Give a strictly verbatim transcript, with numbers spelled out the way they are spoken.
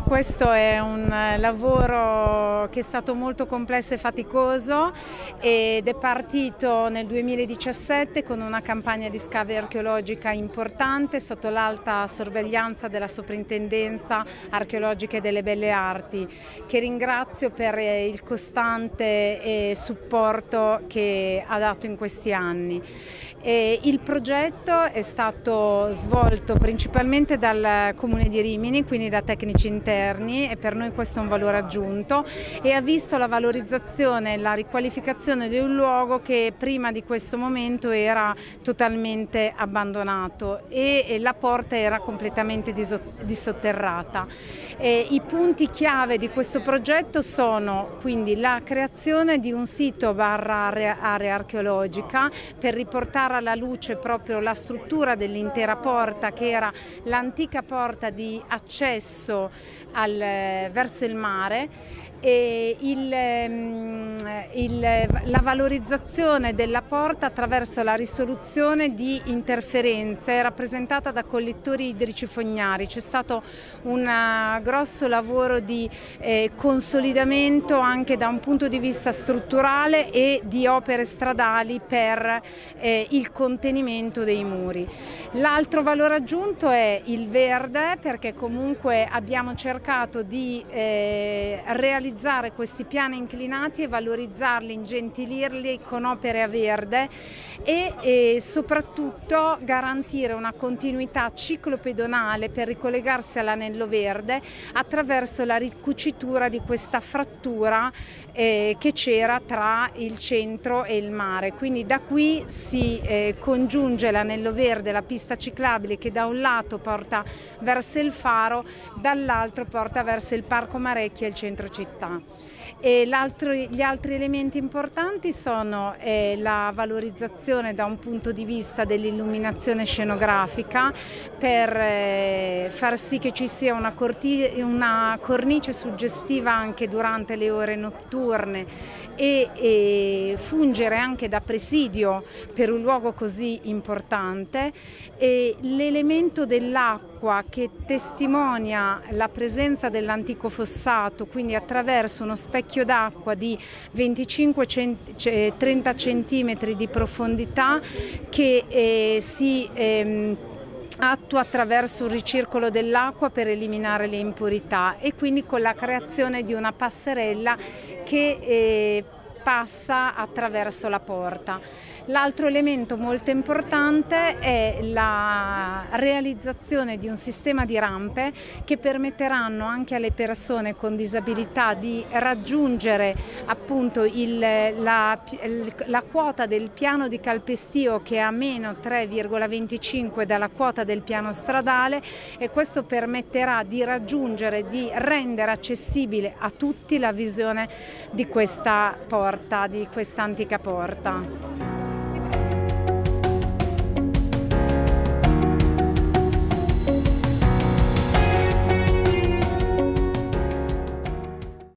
Questo è un lavoro che è stato molto complesso e faticoso ed è partito nel duemiladiciassette con una campagna di scava archeologica importante sotto l'alta sorveglianza della Soprintendenza Archeologica e delle Belle Arti, che ringrazio per il costante supporto che ha dato in questi anni. E il progetto è stato svolto principalmente dal Comune di Rimini, quindi da tecnici interni, e per noi questo è un valore aggiunto, e ha visto la valorizzazione e la riqualificazione di un luogo che prima di questo momento era totalmente abbandonato e la porta era completamente dissotterrata. E i punti chiave di questo progetto sono quindi la creazione di un sito barra area archeologica per riportare alla luce proprio la struttura dell'intera porta, che era l'antica porta di accesso al, verso il mare, e il, il, la valorizzazione della porta attraverso la risoluzione di interferenze rappresentata da collettori idrici fognari. C'è stato un grosso lavoro di eh, consolidamento anche da un punto di vista strutturale e di opere stradali per eh, il contenimento dei muri. L'altro valore aggiunto è il verde, perché comunque abbiamo cercato di eh, realizzare questi piani inclinati e valorizzarli, ingentilirli con opere a verde e, e soprattutto garantire una continuità ciclopedonale per ricollegarsi all'anello verde attraverso la ricucitura di questa frattura eh, che c'era tra il centro e il mare. Quindi da qui si eh, congiunge l'anello verde, la pista ciclabile, che da un lato porta verso il faro, dall'altro porta verso il Parco Marecchia e il centro città. E gli altri elementi importanti sono eh, la valorizzazione da un punto di vista dell'illuminazione scenografica per eh, far sì che ci sia una, una cornice suggestiva anche durante le ore notturne e, e fungere anche da presidio per un luogo così importante. E l'elemento dell'acqua che testimonia la presenza dell'antico fossato, quindi attraverso uno specchio d'acqua di venticinque trenta centimetri di profondità che eh, si ehm, attua attraverso un ricircolo dell'acqua per eliminare le impurità, e quindi con la creazione di una passerella che eh, passa attraverso la porta. L'altro elemento molto importante è la realizzazione di un sistema di rampe che permetteranno anche alle persone con disabilità di raggiungere appunto il, la, la quota del piano di calpestio, che è a meno tre virgola venticinque dalla quota del piano stradale, e questo permetterà di raggiungere, di rendere accessibile a tutti la visione di questa porta, di questa antica porta.